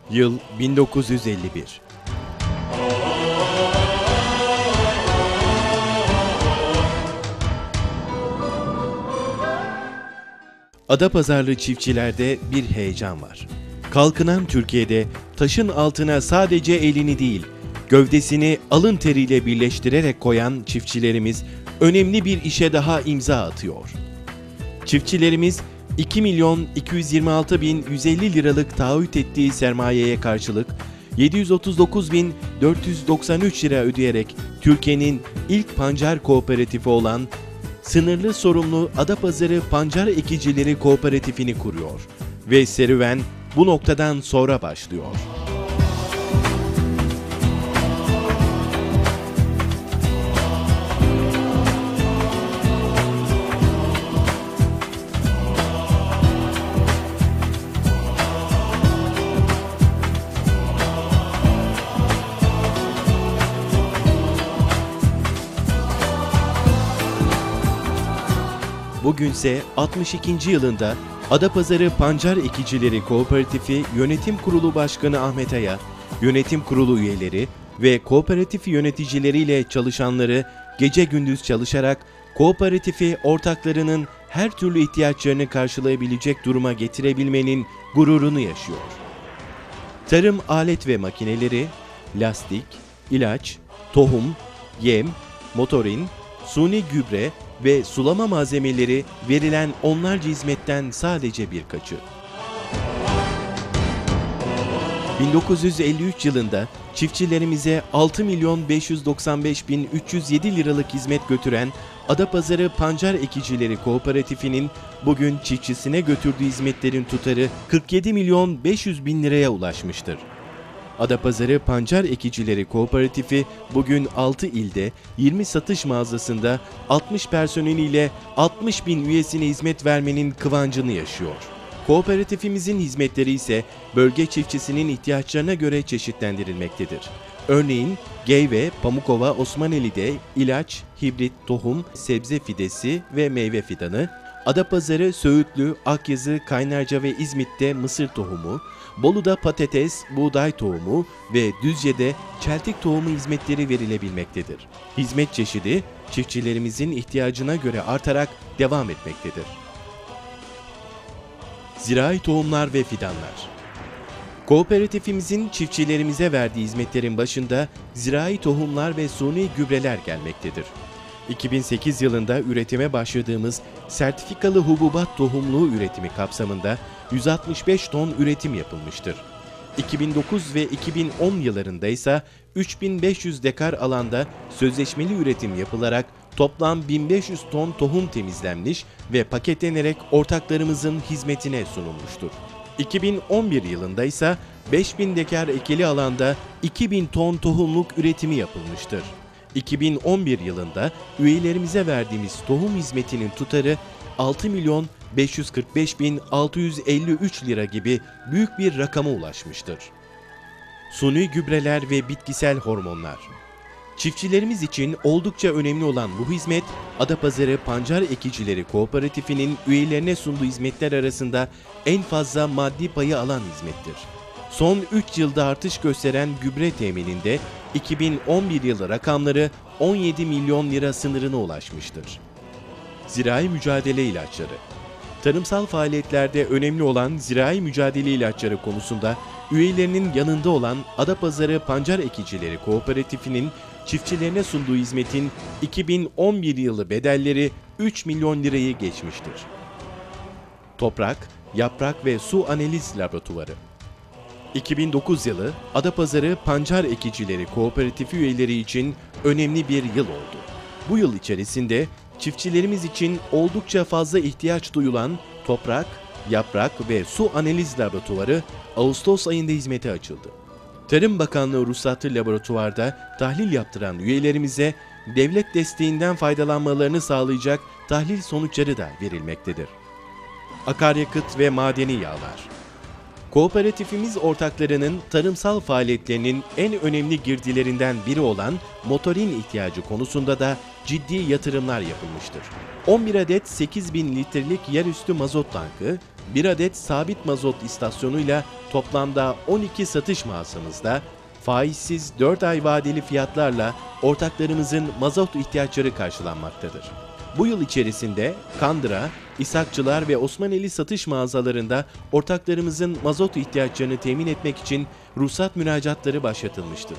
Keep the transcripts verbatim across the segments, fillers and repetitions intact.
Yıl bin dokuz yüz elli bir. Adapazarlı çiftçilerde bir heyecan var. Kalkınan Türkiye'de taşın altına sadece elini değil, gövdesini alın teriyle birleştirerek koyan çiftçilerimiz önemli bir işe daha imza atıyor. Çiftçilerimiz iki milyon iki yüz yirmi altı bin yüz elli liralık taahhüt ettiği sermayeye karşılık yedi yüz otuz dokuz bin dört yüz doksan üç lira ödeyerek Türkiye'nin ilk pancar kooperatifi olan Sınırlı Sorumlu Adapazarı Pancar Ekicileri Kooperatifini kuruyor ve serüven bu noktadan sonra başlıyor. Bugünse altmış ikinci yılında Adapazarı Pancar Ekicileri Kooperatifi Yönetim Kurulu Başkanı Ahmet Aya, yönetim kurulu üyeleri ve kooperatif yöneticileriyle çalışanları gece gündüz çalışarak kooperatifi ortaklarının her türlü ihtiyaçlarını karşılayabilecek duruma getirebilmenin gururunu yaşıyor. Tarım alet ve makineleri, lastik, ilaç, tohum, yem, motorin, suni gübre ve sulama malzemeleri verilen onlarca hizmetten sadece birkaçı. bin dokuz yüz elli üç yılında çiftçilerimize altı milyon beş yüz doksan beş bin üç yüz yedi liralık hizmet götüren Adapazarı Pancar Ekicileri Kooperatifinin bugün çiftçisine götürdüğü hizmetlerin tutarı kırk yedi milyon beş yüz bin liraya ulaşmıştır. Adapazarı Pancar Ekicileri Kooperatifi bugün altı ilde yirmi satış mağazasında altmış personeliyle altmış bin üyesine hizmet vermenin kıvancını yaşıyor. Kooperatifimizin hizmetleri ise bölge çiftçisinin ihtiyaçlarına göre çeşitlendirilmektedir. Örneğin Geyve, Pamukova, Osmaneli'de ilaç, hibrit tohum, sebze fidesi ve meyve fidanı, Adapazarı, Söğütlü, Akyazı, Kaynarca ve İzmit'te mısır tohumu, Bolu'da patates, buğday tohumu ve Düzce'de çeltik tohumu hizmetleri verilebilmektedir. Hizmet çeşidi çiftçilerimizin ihtiyacına göre artarak devam etmektedir. Zirai tohumlar ve fidanlar. Kooperatifimizin çiftçilerimize verdiği hizmetlerin başında zirai tohumlar ve suni gübreler gelmektedir. iki bin sekiz yılında üretime başladığımız sertifikalı hububat tohumluğu üretimi kapsamında yüz altmış beş ton üretim yapılmıştır. iki bin dokuz ve iki bin on yıllarında ise üç bin beş yüz dekar alanda sözleşmeli üretim yapılarak toplam bin beş yüz ton tohum temizlenmiş ve paketlenerek ortaklarımızın hizmetine sunulmuştur. iki bin on bir yılında ise beş bin dekar ekili alanda iki bin ton tohumluk üretimi yapılmıştır. iki bin on bir yılında üyelerimize verdiğimiz tohum hizmetinin tutarı altı milyon beş yüz kırk beş bin altı yüz elli üç lira gibi büyük bir rakama ulaşmıştır. Suni gübreler ve bitkisel hormonlar. Çiftçilerimiz için oldukça önemli olan bu hizmet, Adapazarı Pancar Ekicileri Kooperatifinin üyelerine sunduğu hizmetler arasında en fazla maddi payı alan hizmettir. Son üç yılda artış gösteren gübre temininde iki bin on bir yılı rakamları on yedi milyon lira sınırına ulaşmıştır. Zirai mücadele ilaçları. Tarımsal faaliyetlerde önemli olan zirai mücadele ilaçları konusunda üyelerinin yanında olan Adapazarı Pancar Ekicileri Kooperatifinin çiftçilerine sunduğu hizmetin iki bin on bir yılı bedelleri üç milyon lirayı geçmiştir. Toprak, yaprak ve su analiz laboratuvarı. iki bin dokuz yılı Adapazarı Pancar Ekicileri Kooperatifi üyeleri için önemli bir yıl oldu. Bu yıl içerisinde çiftçilerimiz için oldukça fazla ihtiyaç duyulan toprak, yaprak ve su analiz laboratuvarı Ağustos ayında hizmete açıldı. Tarım Bakanlığı ruhsatlı laboratuvarda tahlil yaptıran üyelerimize devlet desteğinden faydalanmalarını sağlayacak tahlil sonuçları da verilmektedir. Akaryakıt ve madeni yağlar. Kooperatifimiz ortaklarının tarımsal faaliyetlerinin en önemli girdilerinden biri olan motorin ihtiyacı konusunda da ciddi yatırımlar yapılmıştır. on bir adet sekiz bin litrelik yerüstü mazot tankı, bir adet sabit mazot istasyonuyla toplamda on iki satış mağazamızda faizsiz dört ay vadeli fiyatlarla ortaklarımızın mazot ihtiyaçları karşılanmaktadır. Bu yıl içerisinde Kandıra, İshakçılar ve Osmaneli satış mağazalarında ortaklarımızın mazot ihtiyaçlarını temin etmek için ruhsat müracaatları başlatılmıştır.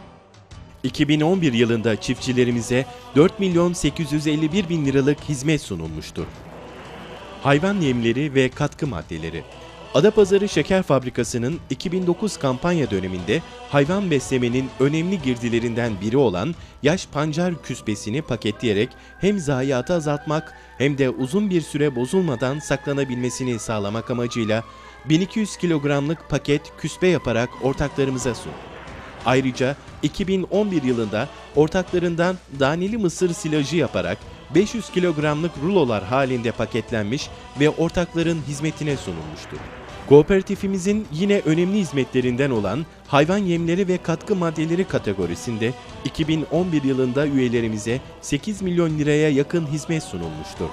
iki bin on bir yılında çiftçilerimize dört milyon sekiz yüz elli bir bin liralık hizmet sunulmuştur. Hayvan yemleri ve katkı maddeleri. Adapazarı Şeker Fabrikası'nın iki bin dokuz kampanya döneminde hayvan beslemenin önemli girdilerinden biri olan yaş pancar küspesini paketleyerek hem zayiatı azaltmak hem de uzun bir süre bozulmadan saklanabilmesini sağlamak amacıyla bin iki yüz kilogramlık paket küspe yaparak ortaklarımıza sundu. Ayrıca iki bin on bir yılında ortaklarından daneli mısır silajı yaparak beş yüz kilogramlık rulolar halinde paketlenmiş ve ortakların hizmetine sunulmuştur. Kooperatifimizin yine önemli hizmetlerinden olan hayvan yemleri ve katkı maddeleri kategorisinde iki bin on bir yılında üyelerimize sekiz milyon liraya yakın hizmet sunulmuştur.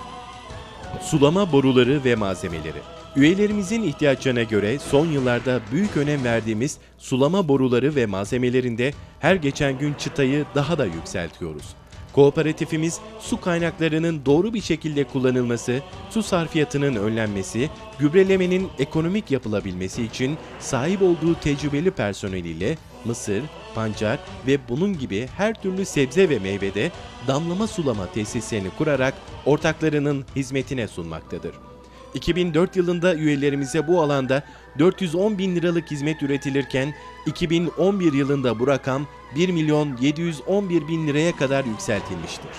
Sulama boruları ve malzemeleri. Üyelerimizin ihtiyaçlarına göre son yıllarda büyük önem verdiğimiz sulama boruları ve malzemelerinde her geçen gün çıtayı daha da yükseltiyoruz. Kooperatifimiz su kaynaklarının doğru bir şekilde kullanılması, su sarfiyatının önlenmesi, gübrelemenin ekonomik yapılabilmesi için sahip olduğu tecrübeli personeliyle mısır, pancar ve bunun gibi her türlü sebze ve meyvede damlama sulama tesislerini kurarak ortaklarının hizmetine sunmaktadır. iki bin dört yılında üyelerimize bu alanda dört yüz on bin liralık hizmet üretilirken iki bin on bir yılında bu rakam bir milyon yedi yüz on bir bin liraya kadar yükseltilmiştir.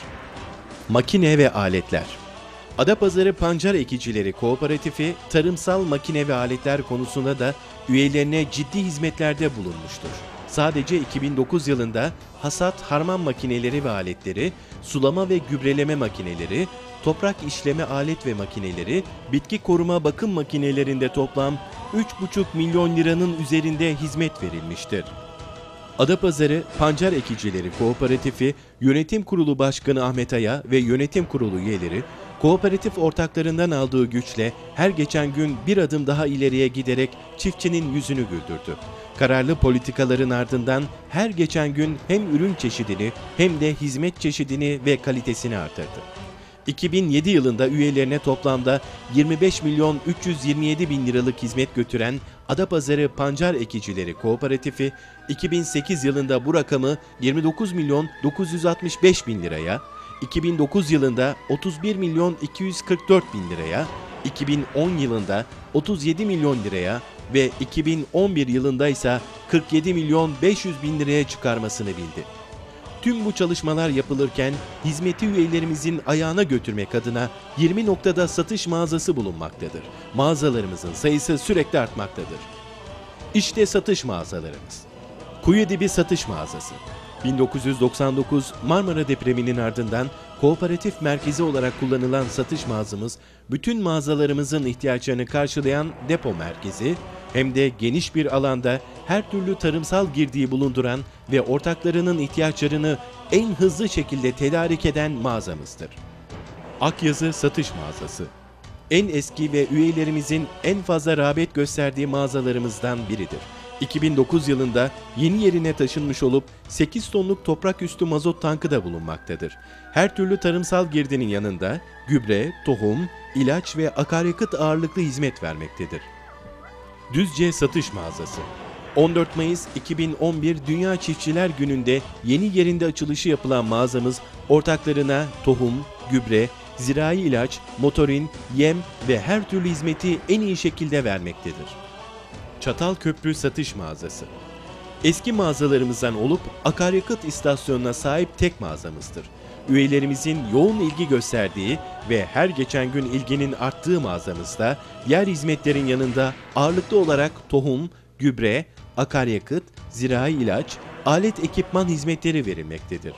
Makine ve aletler. Adapazarı Pancar Ekicileri Kooperatifi tarımsal makine ve aletler konusunda da üyelerine ciddi hizmetlerde bulunmuştur. Sadece iki bin dokuz yılında hasat harman makineleri ve aletleri, sulama ve gübreleme makineleri, toprak işleme alet ve makineleri, bitki koruma bakım makinelerinde toplam üç buçuk milyon liranın üzerinde hizmet verilmiştir. Adapazarı Pancar Ekicileri Kooperatifi Yönetim Kurulu Başkanı Ahmet Aya ve Yönetim Kurulu üyeleri, kooperatif ortaklarından aldığı güçle her geçen gün bir adım daha ileriye giderek çiftçinin yüzünü güldürdü. Kararlı politikaların ardından her geçen gün hem ürün çeşidini hem de hizmet çeşidini ve kalitesini artırdı. iki bin yedi yılında üyelerine toplamda yirmi beş milyon üç yüz yirmi yedi bin liralık hizmet götüren Adapazarı Pancar Ekicileri Kooperatifi, iki bin sekiz yılında bu rakamı yirmi dokuz milyon dokuz yüz altmış beş bin liraya, iki bin dokuz yılında otuz bir milyon iki yüz kırk dört bin liraya, iki bin on yılında otuz yedi milyon liraya ve iki bin on bir yılında ise kırk yedi milyon beş yüz bin liraya çıkarmasını bildi. Tüm bu çalışmalar yapılırken hizmeti üyelerimizin ayağına götürmek adına yirmi noktada satış mağazası bulunmaktadır. Mağazalarımızın sayısı sürekli artmaktadır. İşte satış mağazalarımız. Kuyudibi Satış Mağazası. bin dokuz yüz doksan dokuz Marmara depreminin ardından kooperatif merkezi olarak kullanılan satış mağazamız, bütün mağazalarımızın ihtiyaçlarını karşılayan depo merkezi, hem de geniş bir alanda her türlü tarımsal girdiği bulunduran ve ortaklarının ihtiyaçlarını en hızlı şekilde tedarik eden mağazamızdır. Akyazı Satış Mağazası. En eski ve üyelerimizin en fazla rağbet gösterdiği mağazalarımızdan biridir. iki bin dokuz yılında yeni yerine taşınmış olup sekiz tonluk toprak üstü mazot tankı da bulunmaktadır. Her türlü tarımsal girdinin yanında gübre, tohum, ilaç ve akaryakıt ağırlıklı hizmet vermektedir. Düzce Satış Mağazası. on dört Mayıs iki bin on bir Dünya Çiftçiler Günü'nde yeni yerinde açılışı yapılan mağazamız ortaklarına tohum, gübre, zirai ilaç, motorin, yem ve her türlü hizmeti en iyi şekilde vermektedir. Çatalköprü Satış Mağazası. Eski mağazalarımızdan olup akaryakıt istasyonuna sahip tek mağazamızdır. Üyelerimizin yoğun ilgi gösterdiği ve her geçen gün ilginin arttığı mağazamızda diğer hizmetlerin yanında ağırlıklı olarak tohum, gübre, akaryakıt, zirai ilaç, alet ekipman hizmetleri verilmektedir.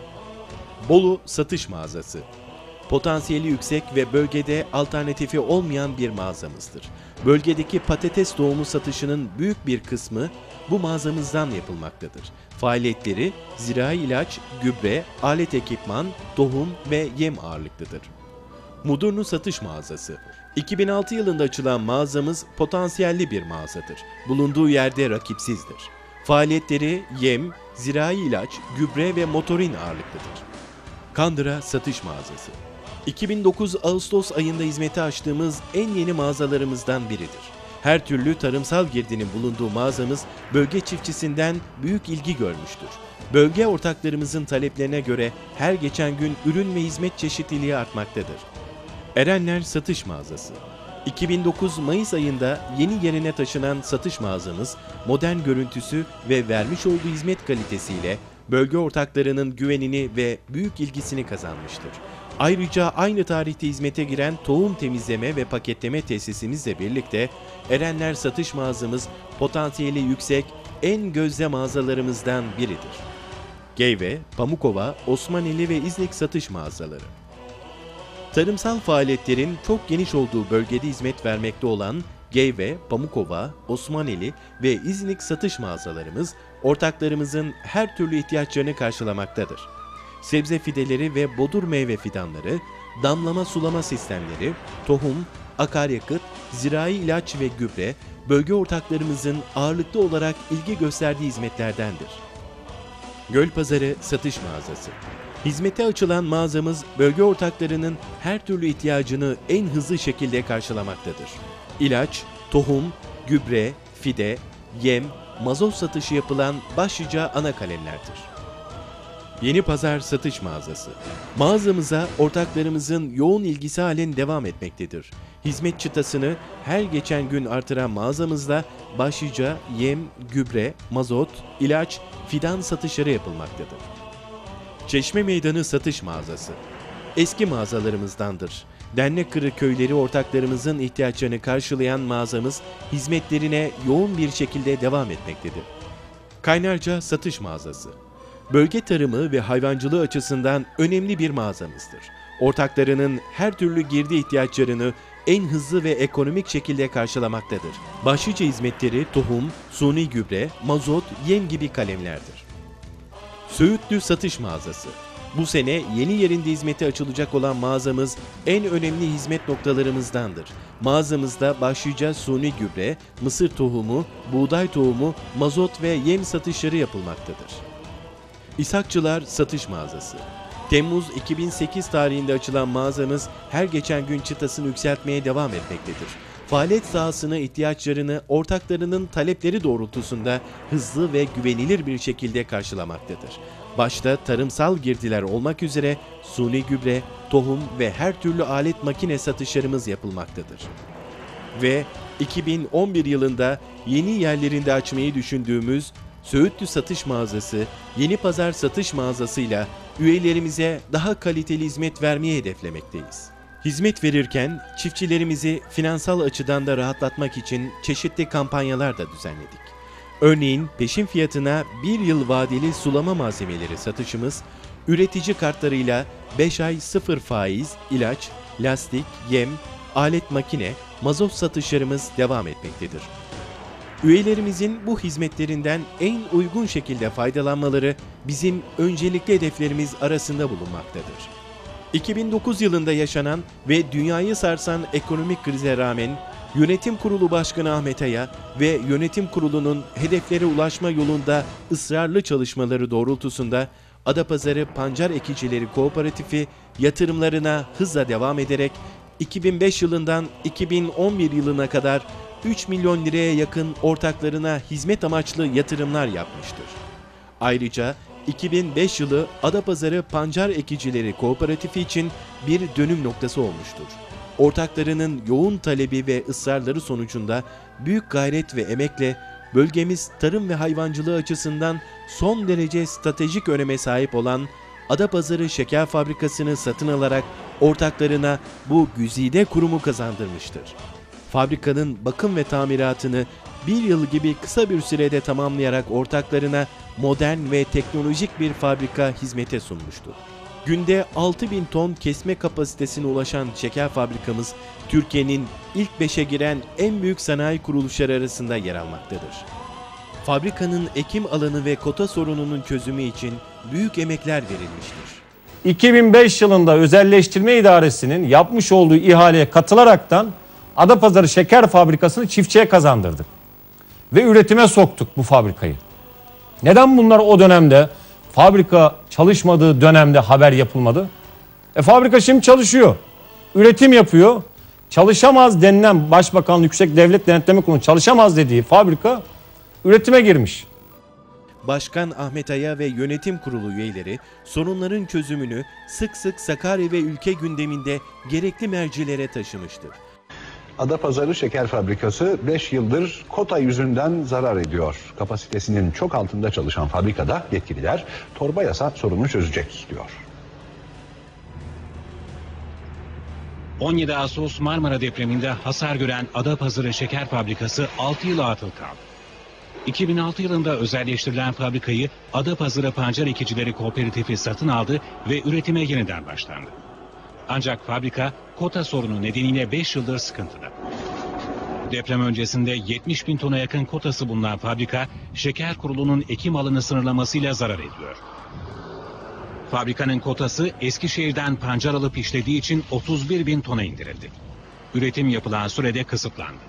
Bolu Satış Mağazası. Potansiyeli yüksek ve bölgede alternatifi olmayan bir mağazamızdır. Bölgedeki patates tohumu satışının büyük bir kısmı bu mağazamızdan yapılmaktadır. Faaliyetleri zirai ilaç, gübre, alet ekipman, tohum ve yem ağırlıklıdır. Mudurnu Satış Mağazası. iki bin altı yılında açılan mağazamız potansiyelli bir mağazadır. Bulunduğu yerde rakipsizdir. Faaliyetleri yem, zirai ilaç, gübre ve motorin ağırlıklıdır. Kandıra Satış Mağazası iki bin dokuz Ağustos ayında hizmete açtığımız en yeni mağazalarımızdan biridir. Her türlü tarımsal girdinin bulunduğu mağazamız bölge çiftçisinden büyük ilgi görmüştür. Bölge ortaklarımızın taleplerine göre her geçen gün ürün ve hizmet çeşitliliği artmaktadır. Erenler Satış Mağazası iki bin dokuz Mayıs ayında yeni yerine taşınan satış mağazamız, modern görüntüsü ve vermiş olduğu hizmet kalitesiyle bölge ortaklarının güvenini ve büyük ilgisini kazanmıştır. Ayrıca aynı tarihte hizmete giren tohum temizleme ve paketleme tesisimizle birlikte Erenler Satış Mağazamız potansiyeli yüksek en gözde mağazalarımızdan biridir. Geyve, Pamukova, Osmaneli ve İznik Satış Mağazaları. Tarımsal faaliyetlerin çok geniş olduğu bölgede hizmet vermekte olan Geyve, Pamukova, Osmaneli ve İznik satış mağazalarımız ortaklarımızın her türlü ihtiyaçlarını karşılamaktadır. Sebze fideleri ve bodur meyve fidanları, damlama sulama sistemleri, tohum, akaryakıt, zirai ilaç ve gübre bölge ortaklarımızın ağırlıklı olarak ilgi gösterdiği hizmetlerdendir. Gölpazarı Satış Mağazası Hizmete açılan mağazamız bölge ortaklarının her türlü ihtiyacını en hızlı şekilde karşılamaktadır. İlaç, tohum, gübre, fide, yem, mazot satışı yapılan başlıca ana kalemlerdir. Yeni Pazar Satış Mağazası Mağazamıza ortaklarımızın yoğun ilgisi halen devam etmektedir. Hizmet çıtasını her geçen gün artıran mağazamızda başlıca yem, gübre, mazot, ilaç, fidan satışları yapılmaktadır. Çeşme Meydanı Satış Mağazası eski mağazalarımızdandır. Dernekkırı köyleri ortaklarımızın ihtiyaçlarını karşılayan mağazamız hizmetlerine yoğun bir şekilde devam etmektedir. Kaynarca Satış Mağazası bölge tarımı ve hayvancılığı açısından önemli bir mağazamızdır. Ortaklarının her türlü girdi ihtiyaçlarını en hızlı ve ekonomik şekilde karşılamaktadır. Başlıca hizmetleri tohum, suni gübre, mazot, yem gibi kalemlerdir. Söğütlü Satış Mağazası bu sene yeni yerinde hizmete açılacak olan mağazamız en önemli hizmet noktalarımızdandır. Mağazamızda başlıca suni gübre, mısır tohumu, buğday tohumu, mazot ve yem satışları yapılmaktadır. İshakçılar Satış Mağazası Temmuz iki bin sekiz tarihinde açılan mağazamız her geçen gün çıtasını yükseltmeye devam etmektedir. Faaliyet sahasına ihtiyaçlarını ortaklarının talepleri doğrultusunda hızlı ve güvenilir bir şekilde karşılamaktadır. Başta tarımsal girdiler olmak üzere suni gübre, tohum ve her türlü alet makine satışlarımız yapılmaktadır. Ve iki bin on bir yılında yeni yerlerinde açmayı düşündüğümüz Söğütlü Satış Mağazası, Yeni Pazar Satış Mağazası'yla üyelerimize daha kaliteli hizmet vermeyi hedeflemekteyiz. Hizmet verirken çiftçilerimizi finansal açıdan da rahatlatmak için çeşitli kampanyalar da düzenledik. Örneğin peşin fiyatına bir yıl vadeli sulama malzemeleri satışımız, üretici kartlarıyla beş ay sıfır faiz, ilaç, lastik, yem, alet makine, mazot satışlarımız devam etmektedir. Üyelerimizin bu hizmetlerinden en uygun şekilde faydalanmaları bizim öncelikli hedeflerimiz arasında bulunmaktadır. iki bin dokuz yılında yaşanan ve dünyayı sarsan ekonomik krize rağmen Yönetim Kurulu Başkanı Ahmet Aya ve Yönetim Kurulu'nun hedeflere ulaşma yolunda ısrarlı çalışmaları doğrultusunda Adapazarı Pancar Ekicileri Kooperatifi yatırımlarına hızla devam ederek iki bin beş yılından iki bin on bir yılına kadar üç milyon liraya yakın ortaklarına hizmet amaçlı yatırımlar yapmıştır. Ayrıca iki bin beş yılı Adapazarı Pancar Ekicileri Kooperatifi için bir dönüm noktası olmuştur. Ortaklarının yoğun talebi ve ısrarları sonucunda büyük gayret ve emekle bölgemiz tarım ve hayvancılığı açısından son derece stratejik öneme sahip olan Adapazarı Şeker Fabrikası'nı satın alarak ortaklarına bu güzide kurumu kazandırmıştır. Fabrikanın bakım ve tamiratını bir yıl gibi kısa bir sürede tamamlayarak ortaklarına modern ve teknolojik bir fabrika hizmete sunmuştur. Günde altı bin ton kesme kapasitesine ulaşan şeker fabrikamız, Türkiye'nin ilk beşe giren en büyük sanayi kuruluşları arasında yer almaktadır. Fabrikanın ekim alanı ve kota sorununun çözümü için büyük emekler verilmiştir. iki bin beş yılında Özelleştirme İdaresi'nin yapmış olduğu ihaleye katılaraktan Adapazarı Şeker Fabrikası'nı çiftçiye kazandırdık. Ve üretime soktuk bu fabrikayı. Neden bunlar o dönemde, fabrika çalışmadığı dönemde haber yapılmadı? E fabrika şimdi çalışıyor. Üretim yapıyor. Çalışamaz denilen Başbakanlık Yüksek Devlet Denetleme Kurulu çalışamaz dediği fabrika üretime girmiş. Başkan Ahmet Aya ve yönetim kurulu üyeleri sorunların çözümünü sık sık Sakarya ve ülke gündeminde gerekli mercilere taşımıştır. Adapazarı Şeker Fabrikası beş yıldır kota yüzünden zarar ediyor. Kapasitesinin çok altında çalışan fabrikada yetkililer torba yasa sorununu çözecek diyor. on yedi Ağustos Marmara depreminde hasar gören Adapazarı Şeker Fabrikası altı yıl atıl kaldı. iki bin altı yılında özelleştirilen fabrikayı Adapazarı Pancar Ekicileri Kooperatifi satın aldı ve üretime yeniden başlandı. Ancak fabrika kota sorunu nedeniyle beş yıldır sıkıntıda. Deprem öncesinde yetmiş bin tona yakın kotası bulunan fabrika, Şeker Kurulu'nun ekim alanı sınırlamasıyla zarar ediyor. Fabrikanın kotası Eskişehir'den pancar alıp işlediği için otuz bir bin tona indirildi. Üretim yapılan sürede kısıtlandı.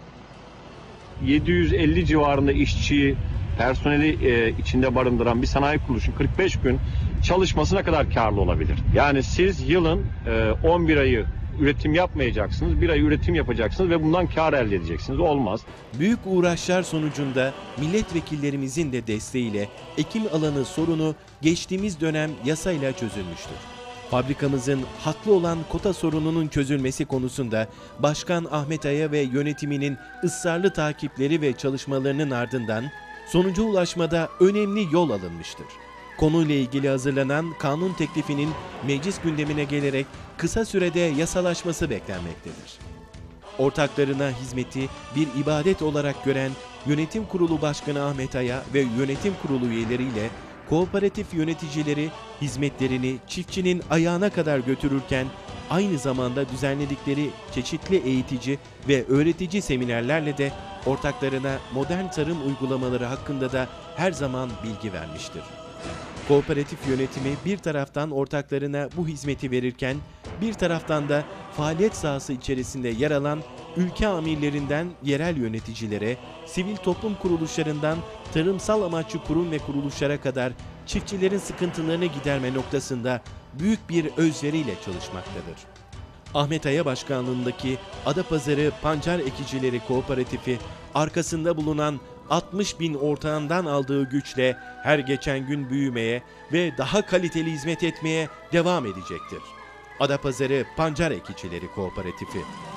yedi yüz elli civarında işçiyi, personeli e, içinde barındıran bir sanayi kuruluşu kırk beş gün çalışması ne kadar karlı olabilir? Yani siz yılın e, on bir ayı üretim yapmayacaksınız, bir ay üretim yapacaksınız ve bundan kar elde edeceksiniz. Olmaz. Büyük uğraşlar sonucunda milletvekillerimizin de desteğiyle ekim alanı sorunu geçtiğimiz dönem yasayla çözülmüştür. Fabrikamızın haklı olan kota sorununun çözülmesi konusunda Başkan Ahmet Aya ve yönetiminin ısrarlı takipleri ve çalışmalarının ardından sonuca ulaşmada önemli yol alınmıştır. Konuyla ilgili hazırlanan kanun teklifinin meclis gündemine gelerek kısa sürede yasalaşması beklenmektedir. Ortaklarına hizmeti bir ibadet olarak gören Yönetim Kurulu Başkanı Ahmet Aya ve Yönetim Kurulu üyeleriyle kooperatif yöneticileri hizmetlerini çiftçinin ayağına kadar götürürken aynı zamanda düzenledikleri çeşitli eğitici ve öğretici seminerlerle de ortaklarına modern tarım uygulamaları hakkında da her zaman bilgi vermiştir. Kooperatif yönetimi bir taraftan ortaklarına bu hizmeti verirken bir taraftan da faaliyet sahası içerisinde yer alan ülke amirlerinden yerel yöneticilere, sivil toplum kuruluşlarından tarımsal amaçlı kurum ve kuruluşlara kadar çiftçilerin sıkıntılarını giderme noktasında büyük bir özveriyle çalışmaktadır. Ahmet Aya başkanlığındaki Adapazarı Pancar Ekicileri Kooperatifi arkasında bulunan altmış bin ortağından aldığı güçle her geçen gün büyümeye ve daha kaliteli hizmet etmeye devam edecektir. Adapazarı Pancar Ekicileri Kooperatifi